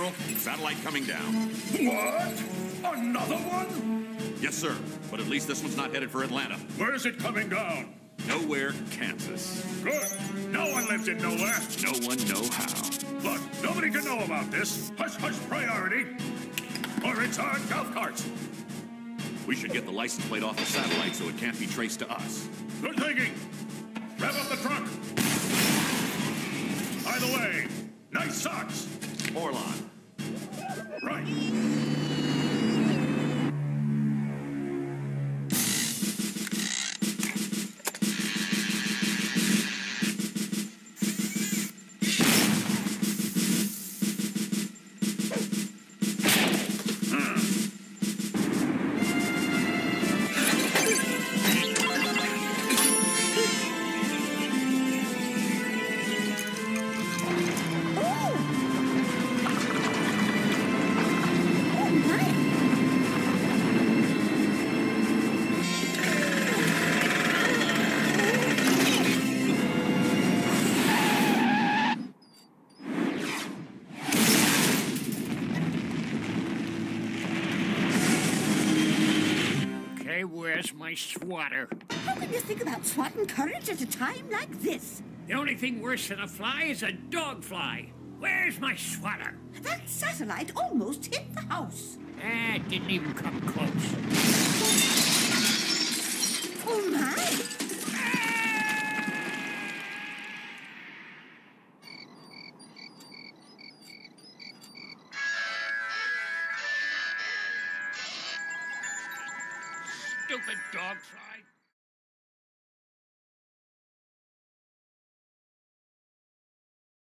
Admiral. Satellite coming down. What? Another one? Yes, sir. But at least this one's not headed for Atlanta. Where's it coming down? Nowhere, Kansas. Good. No one lives in nowhere. No one know how. Look, nobody can know about this. Hush, hush, priority. Or it's our golf carts. We should get the license plate off the satellite so it can't be traced to us. Good thinking. Rev up the truck. By the way, nice socks. Orlon. Right. Where's my swatter? How can you think about swatting courage at a time like this? The only thing worse than a fly is a dog fly. Where's my swatter? That satellite almost hit the house. It didn't even come close. Oh, my! Stupid dog fly.